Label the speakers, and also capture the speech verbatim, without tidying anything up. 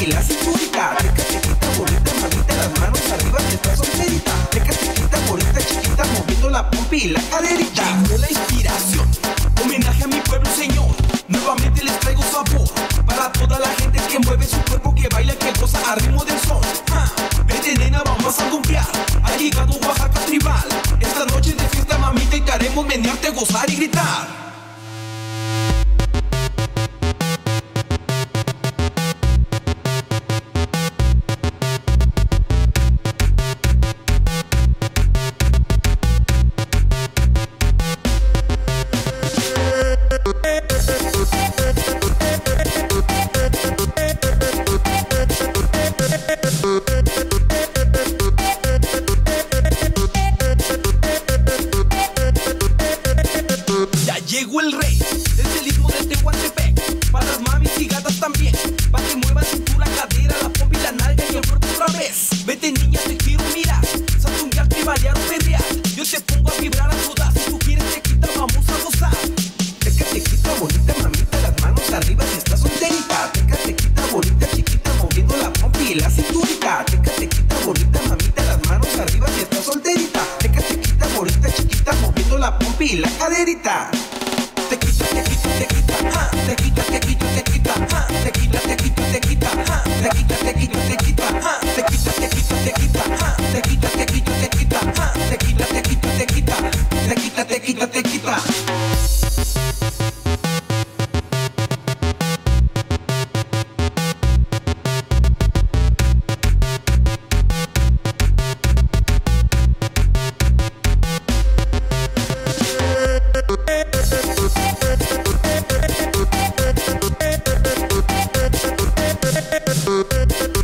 Speaker 1: pompi, la cinturita. Teca, tequita, bonita, mamita, las manos arriba si estás solterita. Teca, tequita, bonita, chiquita, moviendo la pompi y la caderita.
Speaker 2: Llegó la inspiración, homenaje a mi pueblo, señor. Nuevamente les traigo sabor para toda la gente que mueve su cuerpo, que baila, que goza a ritmo del sol. Ah, vete nena, vamos a confiar. Ha llegado Oaxaca Tribal. Esta noche de fiesta, mamita, y te haremos menearte, gozar y gritar. Llegó el rey desde el istmo de Tehuantepec, para las mamis y gatas también, para que muevan cintura, cadera, la pompa y la nalga y el cuerpo otra vez. Vete niña, te quiero mirar, satunguear, tribalear o perrear. Yo te pongo a vibrar a todas, si tú quieres tequita, vamos a gozar.
Speaker 1: Teca, tequita, bonita, mamita, las manos arriba si estás solterita. Teca, tequita, bonita, chiquita, moviendo la pompi y la cinturita. Teca, tequita, bonita, mamita, las manos arriba si estás solterita. Teca, tequita, bonita, chiquita, moviendo la pompi y la caderita. Tequita, tequita, tequita, ah, tequita, tequita, tequita, ah, tequita, tequita, tequita, ah, tequita, tequita, tequita, ah, tequita, tequita, tequita, ah, tequita, tequita, tequita, ah, tequita, tequita, tequita, tequita, tequita, tequita.
Speaker 3: We'll be right back.